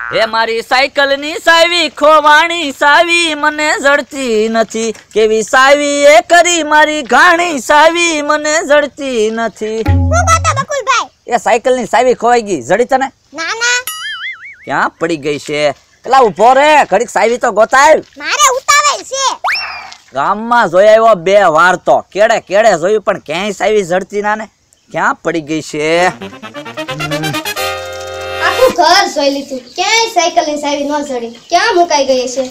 એ મારી સાયકલ ની સાવી ખોવાણી સાવી મને જડતી નથી કેવી સાવી એ કરી મારી ઘાણી સાવી મને જડતી નથી હું ગોતો બકુલભાઈ એ સાયકલ ની સાવી ખોવાઈ ગઈ જડી તને ના ના ક્યાં પડી ગઈ છે એલા ઉભો રે ઘડીક સાવી તો ગોતાય મારે ઉતાવળ છે ગામમાં જોઈ આવ્યો 2 વાર તો કેડે કેડે જોયું પણ ક્યાંય સાવી જડતી ના ને ક્યાં પડી ગઈ છે આખું ઘર જોઈ લીધું ક્યાંય સાયકલ ની સાવી ન જડી ક્યાં મુકાઈ ગઈ છે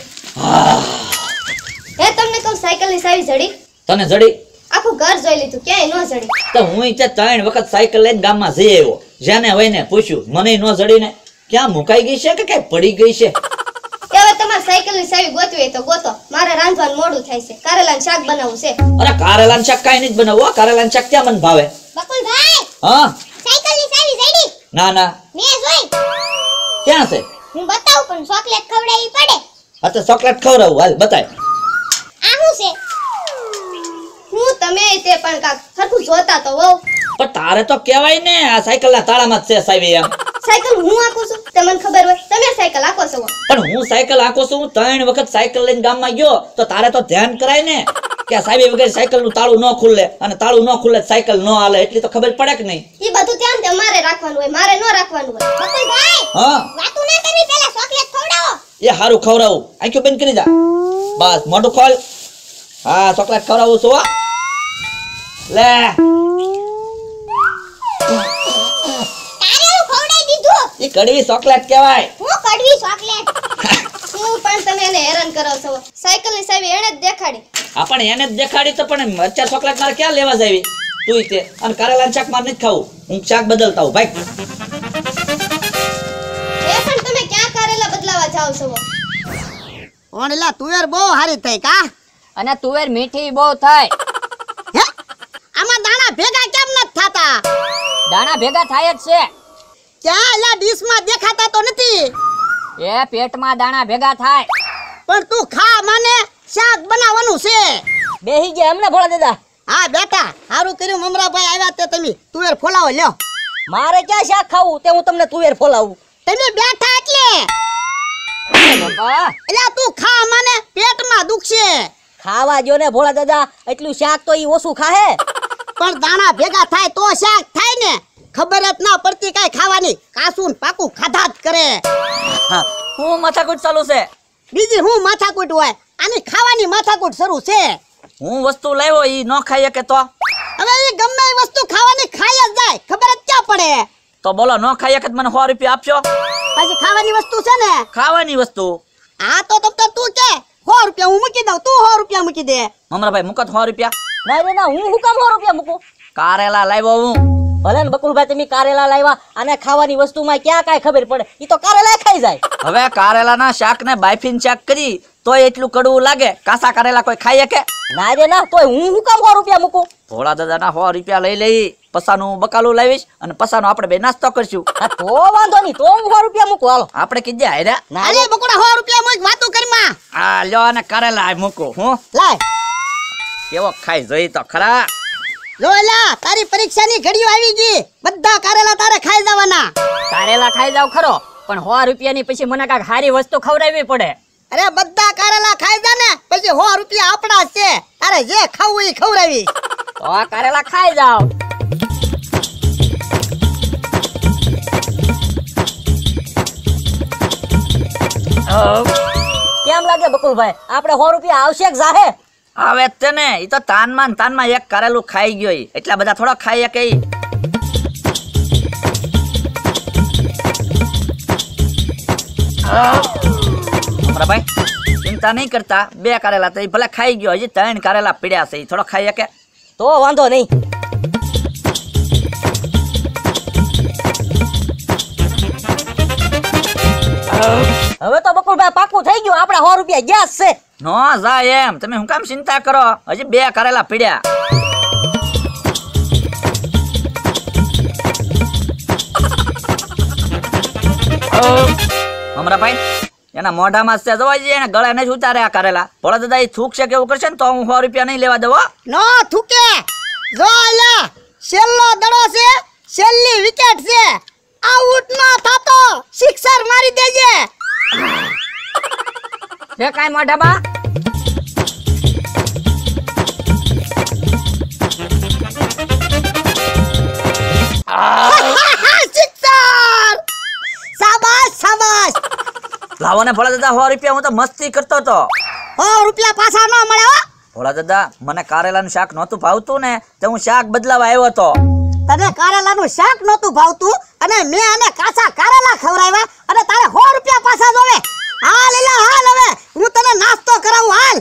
હે તમને કહું સાયકલ ની સાવી જડી તને જડી આખું ઘર જોઈ લીધું ક્યાંય ન જડી તો હું તે 3 વખત સાયકલ લઈને ગામમાં જઈ આવ્યો જેને હોય ને પૂછ્યું મને ન જડી ને ક્યાં મુકાઈ ગઈ છે કે કઈ પડી ગઈ છે હવે તમારે સાયકલ ની સાવી ગોતવી હોય તો ગોતો મારે રાંધવાનું મોડું થાય છે કારેલાનું શાક બનાવવું છે અરે કારેલાનું શાક કાઈ નહીં બનાવવું કારેલાનું શાક ક્યાં મને ભાવે બકુલભાઈ હા સાયકલ ની સાવી જડી ના ના મેં જોઈ ક્યાં છે હું બતાવું પણ ચોકલેટ ખવડાવવી પડે આ તો ચોકલેટ ખવડાવું હાલ બતાય આ શું છે હું તમે તે પણ કાક સરખું જોતા તો વહુ પણ તારે તો કહેવાય ને આ સાયકલના તાળામાં જ છે સાવી એમ સાયકલ હું આકું છું તમને ખબર હોય તમે સાયકલ આકો છો પણ હું સાયકલ આખો છું 3 વખત સાયકલ લઈને ગામમાં ગયો તો તારે તો ધ્યાન કરાય ને કે આ સાવી વગર સાયકલ નું તાળું ન ખુલે અને તાળું ન ખુલે સાયકલ ન હાલે એટલી તો ખબર પડે કે નહીં ઈ બધું ધ્યાન તમારે રાખવાનું હોય મારે ન રાખવાનું હોય બકુલભાઈ હા વાતું ના કરવી પહેલા ચોકલેટ ખવડાવો એ હારું ખવડાવું આંખો બંધ કરી જા બસ મોઢું ખોલ હા ચોકલેટ ખવડાવું છું લે કારેલું ખવડાવી દીધું એ કડવી ચોકલેટ કહેવાય હું કડવી ચોકલેટ હું પણ તમે એને હેરાન કરો છો સાયકલ ની સાવી એને જ દેખાડી આપણે એને જ દેખાડી તો પણ અત્યારે ચોકલેટ મારે ક્યાં લેવા જાવી તું તે અને કારેલાનું શાક મારે નથી ખાવું હું શાક બદલતા હું ભાઈ એ પણ તમે ક્યાં કારેલા બદલાવા જાવ છો ઓણલા તુવેર બહુ હારી થઈ કા અને તુવેર મીઠી બહુ થાય હે આમાં દાણા ભેગા કેમ નત થાતા દાણા ભેગા થાય જ છે ક્યાં એલા ડીશમાં દેખાતા તો નથી એ પેટમાં દાણા ભેગા થાય પણ તું ખા માને શાક બનાવવાનું છે બેહી ગયા એમને ભોળા દાદા હા બેટા હારું કર્યું મમરાભાઈ આવ્યા તે તમે તુવેર ફોલાવો લ્યો મારે ક્યાં શાક ખાવું તે હું તમને તુવેર ફોલાવું તમે બેઠા એટલે બાપા એલા તું ખા માને પેટમાં દુખશે ખાવા જો ને ભોળા દાદા એટલું શાક તો ઈ ઓછું ખાહે પણ દાણા ભેગા થાય તો શાક થાય ને ખબર જ ના પડતી કાઈ ખાવાની કાસું ને પાકું ખાધા જ કરે હા હું માથાકૂટ ચાલુ છે બીજી હું માથાકૂટ હોય આની ખાવાની માથાકૂટ શરૂ છે હું વસ્તુ લાવ્યો ઈ ન ખાઈ કે તો હવે એ ગમે એ વસ્તુ ખાવાની ખાઈ જ જાય ખબર જ ક્યાં પડે તો બોલો ન ખાઈ કે મને 100 રૂપિયા આપશો પછી ખાવાની વસ્તુ છે ને ખાવાની વસ્તુ આ તો તમ તું કે 100 રૂપિયા હું મૂકી દઉં તું 100 રૂપિયા મૂકી દે મમરાભાઈ મુકત 100 રૂપિયા ના રે ના હું કામ 100 રૂપિયા મૂકું કારેલા લાવ્યો હું ભલે ને બકુલભાઈ તમે કારેલા લાવ્યા અને ખાવાની વસ્તુમાં ક્યાં કાંઈ ખબર પડે ઈ તો કારેલા ખાઈ જાય હવે કારેલાના શાક ને બાફીને શાક કરી તોય એટલું કડવું લાગે કાસા કારેલા કોઈ ખાઈ કે ના રે ના તોય હું કામ 100 રૂપિયા મૂકું ભોળા દાદાના 100 રૂપિયા લઈ લઈ પસાનું બકાલું લાવીશ અને પસાનો આપણે બે નાસ્તો કરશું હા તો વાંધો નહીં તો હું 100 રૂપિયા મૂકું હાલો આપણે કીધે હાર્યા ના અરે બકોડા 100 રૂપિયા મૂક વાતું કરમાં આ લ્યો અને કારેલા મૂકો હું લાય કેવો ખાઈ જોઈ તો ખરા લોલા તારી પરીક્ષાની ઘડીઓ આવી ગઈ બધા કારેલા તારે ખાઈ જવાના કારેલા ખાઈ જાવ ખરો પણ 100 રૂપિયાની પછી મને કાંઈક સારી વસ્તુ ખવડાવવી પડે અરે બધા કારેલા ખાઈ જા ને પછી 100 રૂપિયા આપણા જ છે તારે જે ખાવું એ ખવડાવી તો આ કારેલા ખાઈ જાવ કેમ લાગે બકુલભાઈ આપણે 100 રૂપિયા આવશે કે જાહે આવે તને ઈ તો તાનમાં એક કારેલું ખાઈ ગયો ઈ એટલા બધા થોડા ખાઈ કે ઈ ભાઈ ચિંતા નહીં કરતા 2 કારેલા તો ભલે ખાઈ ગયો હજી 3 કારેલા પીડ્યા છે ઈ થોડો ખાઈ કે તો વાંધો નહીં હવે તો બકુલભાઈ પાકું થઈ ગયું આપણે 100 રૂપિયા ગેસ છે નો જાય એમ તમે હું કામ ચિંતા કરો હજી 2 કારેલા પીડ્યા હમરા ભાઈ એના મોઢામાં છે જવાય છે એને ગળે નહીં ઉતારે આ કારેલા ભોળા દાદા ઈ થૂક છે કે એવું કરશે ને તો હું 100 રૂપિયા નહીં લેવા દેવો નો થૂકે જો એલા છેલ્લો દડો છે છેલ્લી વિકેટ છે આઉટ ન થાતો સિક્સર મારી દેજે છે કાંઈ મોઢામાં? સિક્સર! શાબાશ શાબાશ! લાવો ને ભોળા દાદા 100 રૂપિયા, હું તો મસ્તી કરતો હતો. 100 રૂપિયા પાછા ન મળે હો. ભોળા દાદા મને કારેલાનું શાક નહોતું ભાવતું ને તો હું શાક બદલાવા આવ્યો હતો. તને કારેલાનું શાક નહોતું ભાવતું અને મેં આને કાચા કારેલા ખવડાવ્યા અને તારે 100 રૂપિયા પાછા જોવે. હાલ એલા હાલ, હવે હું તને નાસ્તો કરાવું હાલ.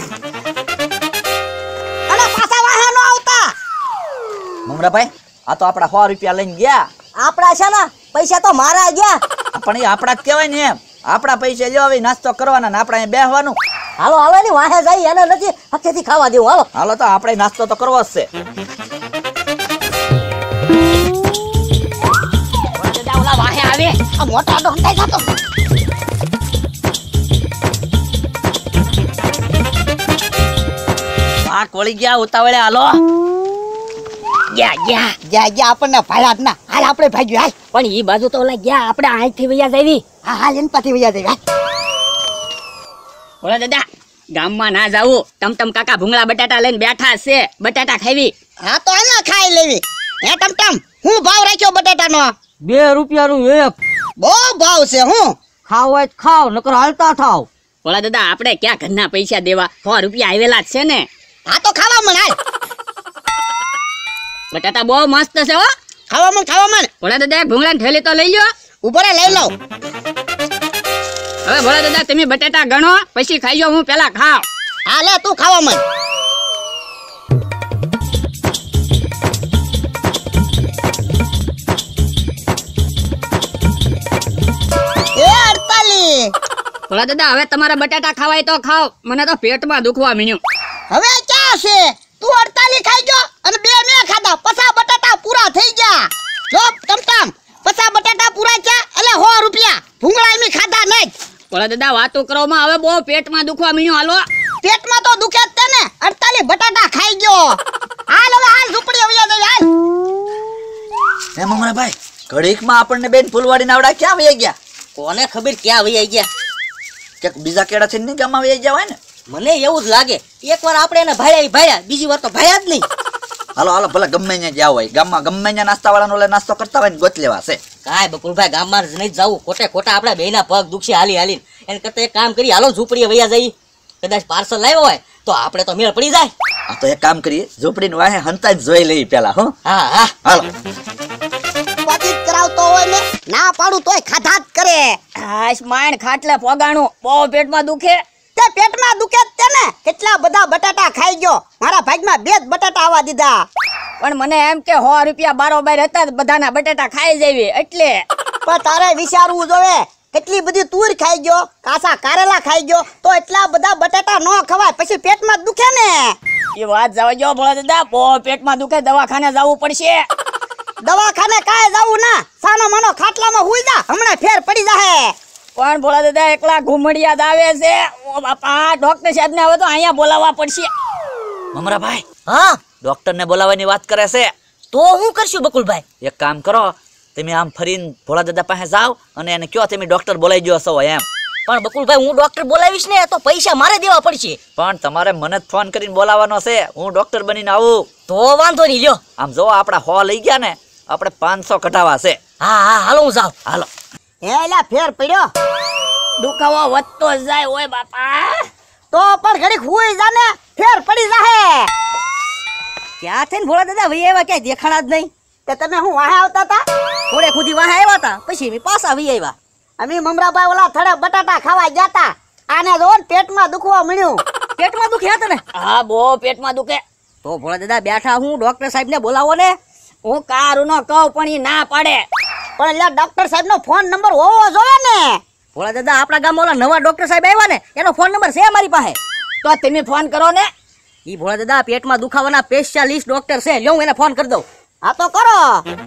અને પાછા વાહે ન આવતા. મમરાભાઈ આ તો આપડા 100 રૂપિયા લઈને ગયા. આપડા છે ને પૈસા તો મારા ગયા. પણ એ આપડા જ કહેવાય ને એમ. આપડા પૈસા લ્યો હવે નાસ્તો કરવાના ને આપણે અહીંયા બેહવાનું. હાલો હાલો ની વાહે જઈ એને નથી હકેથી ખાવા દેવું. હાલો હાલો તો આપણે નાસ્તો તો કરવો જ છે. ઓલા વાહે આવે આ મોટા ડોંડાઈ જતો. પાક વળી ગયા ઉતાવળે. હાલો ગયા આપણને ભાડ્યા જ ના. હાલ આપણે ભાગ્યું હાલ. પણ ઈ બાજુ તો ઓલા ગયા આપણે અહીંથી વયા જાવી. હા હાલ એન પાછી વયા જઈ હાલ. ઓલા દાદા ગામમાં ના જાવું. ટમટમ કાકા ભૂંગળા બટાટા લઈને બેઠા છે. બટાટા ખાવી. હા તો અહીંયા ખાઈ લેવી. હે ટમટમ હું ભાવ રાખ્યો બટાટાનો? 2 રૂપિયાનું એક. બહુ ભાવ છે. હું ખાવ હોય તો ખાવ નકર હાલતા થાવ. ઓલા દાદા આપણે ક્યાં ઘરના પૈસા દેવા? 100 રૂપિયા આવેલા જ છે ને. હા તો ખાવા મન હાલ. બટાટા બહુ મસ્ત છે હો. ખાવા મન. ઓલા દાદા ભૂંગળા થેલી તો લઈ લ્યો. ઉભો રે લઈ લઉં. હવે ભોળા દાદા તમે બટાટા ગણો પછી ખાઈજો. હું પેલા ખાવ. હા લે તું ખાવા મન. એ 48. ભોળા દાદા હવે તમારા બટાટા ખાવાય તો ખાવ. મને તો પેટમાં દુખવા મીણ્યું. હવે ક્યાં છે? તું 48 ખાઈ ગયો અને 2 મેં ખાધા. પછા બટાટા પૂરા થઈ ગયા. જો ટમટમ પછા બટાટા પૂરા થયા એટલે 100 રૂપિયા. ભૂંગળા મી ખાધા નહીં. ભોળા દાદા વાતો કરવામાં હવે બહુ પેટમાં દુખવા મીણ્યું. હાલો પેટમાં તો દુખે જ તે ને. 48 બટાટા ખાઈ ગયો. હાલ હવે હાલ ઝૂંપડી વયા જઈ હાલ. હે મમરાભાઈ ઘડીકમાં આપણને બેન ફૂલવાડી નાવડા ક્યાં વહી ગયા? કોને ખબર ક્યાં વયા ગયા? કે બીજા કેડા છે ને ગામમાં વહી ગયા હોય ને. મને એવું જ લાગે. એકવાર આપણે એને ભાડ્યા બીજી વાર તો ભાડ્યા જ નહીં. હાલો હાલો ભલે ગમે ત્યાં જાવ હોય ગામમાં ગમે ત્યાં નાસ્તા વાળાનો ઓલે નાસ્તો કરતા હોય ને ગોત લેવા છે. કાંઈ બકુલભાઈ ગામમાં જ નહીં જવું. ખોટા આપણા બેના પગ દુખશે હાલી એને કરતા એક કામ કરી હાલો ઝૂંપડીએ વયા જઈ. કદાચ પાર્સલ લાવ્યો હોય તો આપણે તો મેળ પડી જાય. આ તો એક કામ કરીએ ઝૂંપડીને વાહે હંતા જ જોઈ લઈએ પેલા. હો હા હાલો. પતિત કરાવતો હોય ને ના પાડું તોય ખાધા જ કરે. હાશ માણ ખાટલે પોગાણું બહુ પેટમાં દુખે. તે પેટમાં દુખે જ તે ને. કેટલા બધા બટાટા ખાઈ ગયો. મારા ભાગમાં 2 જ બટાટા આવવા દીધા. પણ મને એમ કે 100 રૂપિયા બારોબાર હતા બધાના બટાટા ખાઈ જાવી એટલે. પણ તારે વિચારવું જોવે. કેટલી બધી તુર ખાઈ ગયો, કાચા કારેલા ખાઈ ગયો તો એટલા બધા બટાટા ન ખવાય. પછી પેટમાં દુખે ને. એ વાત જવા જો ભોળા દાદા બહુ પેટમાં દુખે. દવાખાને જવું પડશે. દવાખાને કાંઈ જવું ના. સાનો માનો ખાટલામાં હુઈ જા. હમણાં ફેર પડી જાહે. પણ ભોળા દાદા એકલા ઘુમડિયા જ આવે છે. ઓ બાપા ડોક્ટર સાહેબ ને હવે તો અહીંયા બોલાવવા પડશે. મમરાભાઈ હા ડોક્ટર ને બોલાવવાની વાત કરે છે. તો હું કરશું બકુલભાઈ? એક કામ કરો તમે આમ ફરીને ભોળા દાદા પાસે જાઓ અને એને કયો તમે ડોક્ટર બોલાવી ગયો છો એમ. પણ બકુલભાઈ હું ડોક્ટર બોલાવીશ ને તો પૈસા મારે દેવા પડશે. પણ તમારે મને જ ફોન કરીને બોલાવવાનો છે. હું ડોક્ટર બનીને આવું. તો વાંધો નહીં લ્યો. આમ જો આપડા 100 લઈ ગયા ને આપણે 500 કઢાવા છે. હા હાલો હું જાઉં. હાલો. એલા ફેર પડ્યો. દુખાવો વધતો જાય. ઓય બાપા તો પણ ઘડીક હુઈ જા ને ફેર પડી જાહે. ક્યાં થઈને ભોળા દાદા વહી આવ્યા? ક્યાંય દેખાણા જ નહીં. તે તમે હું વાહે આવતા હતા? થોડે ખુદી વાહે આવ્યા હતા પછી અમે પાછા વહી આવ્યા. અમે મમરાભાઈ ઓલા થડે બટાટા ખાવા ગયા તા. આને જો ને પેટમાં દુખવા મળ્યું. પેટમાં દુખ્યા હતા ને? હા બહુ પેટમાં દુખે. તો ભોળા દાદા બેઠા હું ડોક્ટર સાહેબ ને બોલાવો ને. હું કારું નો કહું પણ ઈ ના પાડે. પણ એટલે ડોક્ટર સાહેબ નો ફોન નંબર હોવો જોઈએ ને. ભોળા દાદા આપણા ગામમાં ઓલા નવા ડોક્ટર સાહેબ આવ્યા ને એનો ફોન નંબર છે મારી પાસે. તો તમે ફોન કરો ને. ઈ ભોળા દાદા પેટમાં દુખાવાના સ્પેશિયાલિસ્ટ ડોક્ટર છે. લ્યો હું એને ફોન કરી દઉં. હા તો કરો.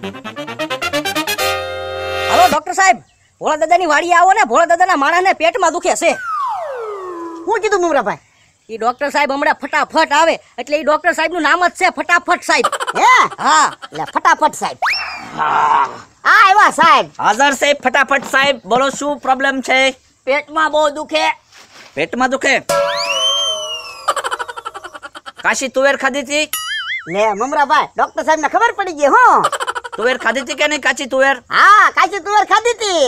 હાલો ડોક્ટર સાહેબ ભોળા દાદાની વાડીએ આવો ને. ભોળા દાદાના માણસને પેટમાં દુખે છે. શું કીધું મમરાભાઈ? ઈ ડોક્ટર સાહેબ હમણાં ફટાફટ આવે એટલે ઈ ડોક્ટર સાહેબ નું નામ જ છે ફટાફટ સાહેબ. હે હા એટલે ફટાફટ સાહેબ. હા આવ્યા સાહેબ. હાજર સાહેબ. ફટાફટ સાહેબ બોલો શું પ્રોબ્લેમ છે? પેટમાં બહુ દુખે. પેટમાં દુખે? કાશી તુવેર ખાધી હતી? લે મમરાભાઈ ડોક્ટર સાહેબ ને ખબર પડી ગઈ હું. તુવેર ખાધી હતી કે નહીં? કાચી તુવેર? હા કાચી તુવેર ખાધી હતી.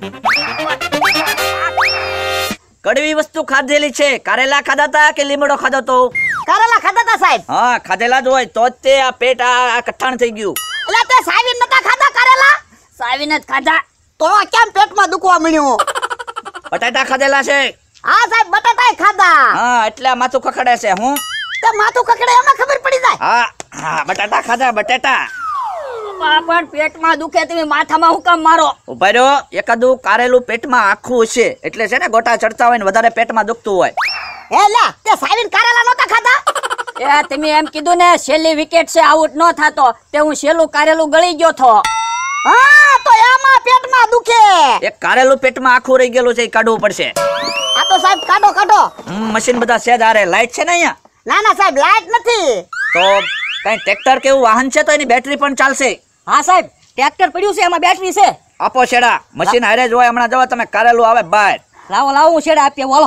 કડવી વસ્તુ ખાધેલી છે. કારેલા ખાધા હતા કે લીમડો ખાધો તો? કારેલા ખાધા તા સાહેબ. હા ખાધેલા જ હોય તો જ તે આ પેટ આ કઠણ થઈ ગયું. એટલે તે સાવીન નતા ખાધા કારેલા? સાવીને જ ખાધા. તો કેમ પેટમાં દુખવા મળ્યું? બટાટા ખાધેલા છે? હા સાહેબ બટાટાય ખાધા. હા એટલે આ માથું ખખડે છે. હું તે માથું કકડે એમાં ખબર પડી જાય. હા હા બટાટા ખાધા બટાટા. પણ પેટમાં દુખે તમે માથામાં હું કામ મારો? ઉભા રહ્યો. એકાદું કારેલું પેટમાં આખું હશે એટલે છે ને ગોટા ચડતા હોય ને વધારે પેટમાં દુખતું હોય. હે લે તે સાવીન કારેલા નતા ખાધા? એ તમે એમ કીધું ને છેલ્લી વિકેટ છે આઉટ ન થાતો તે હું છેલ્લું કારેલું ગળી ગયો થો. હા તો એમાં પેટમાં દુખે. એક કારેલું પેટમાં આખું રહી ગયેલું છે એ કાઢવું પડશે. આ તો સાહેબ કાઢો કાઢો. મશીન બધા સેજ આરે. લાઈટ છે ને અહીંયા? ના ના સાહેબ લાઈટ નથી. તો કઈ ટ્રેક્ટર કે એવું વાહન છે તો એની બેટરી પણ ચાલશે. હા સાહેબ ટ્રેક્ટર પડ્યું છે એમાં બેટરી છે. આપો છેડા. મશીન હારે જ હોય. હમણાં જવા તમે કારેલું આવે બહાર. લાવો લાવો હું છેડા આપીએ બોલો.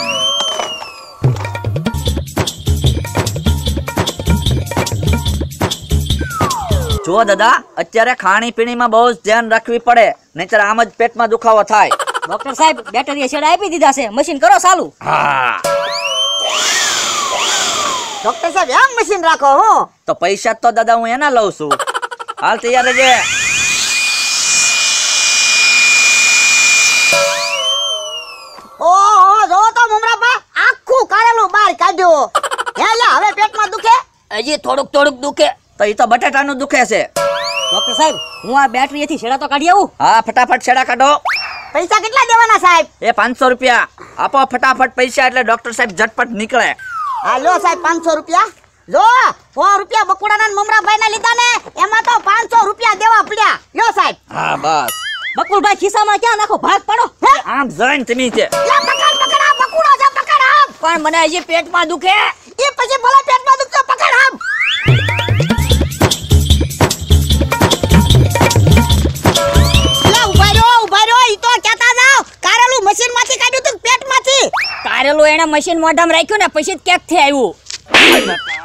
જો દાદા અત્યારે ખાણી પીણીમાં બહુ જ ધ્યાન રાખવી પડે નહીંતર આમ જ પેટમાં દુખાવો થાય. ડોક્ટર સાહેબ બેટરી છેડા આપી દીધા છે મશીન કરો ચાલુ. હા ડોક્ટર સાહેબ એમ મશીન રાખો હું. તો પૈસા તો દાદા હું એના લઉં છું. હાલ તૈયાર રહેજે. ઓહો જો તો મમરાપા આખું કારેલું બહાર કાઢ્યું. હે લે હવે પેટમાં દુખે? હજી થોડુંક દુખે. તો એ તો બટાટાનું દુખે છે. ડોક્ટર સાહેબ હું આ બેટરીથી છેડા તો કાઢી આવું. હા ફટાફટ છેડા કાઢો. પૈસા કેટલા દેવાના સાહેબ? એ 500 રૂપિયા આપો ફટાફટ પૈસા એટલે ડોક્ટર સાહેબ ઝટપટ નીકળે. હા લો સાહેબ 500 રૂપિયા. જો 100 રૂપિયા બકુડાના ને મમરાભાઈ ના લીધા ને એમાં તો 500 રૂપિયા દેવા પડ્યા. લ્યો સાહેબ. હા બસ. બકુલભાઈ ખિસ્સામાં ક્યાં નાખો ભાગ પડો. હે આમ જઈને તમે છે. લે પકડ પકડ આ બકુડો છે પકડ આમ. પણ મને હજી પેટમાં દુખે. એ પછી ભલે પેટમાં દુખતો પકડ આમ. લે ઉભા રહ્યો ઈ તો કહેતા જાવ કારેલું મશીન માંથી કાઢ્યું તું પેટમાંથી. કારેલું એને મશીન મોઢામાં રાખ્યું ને પછી જ કેક થી આવ્યું.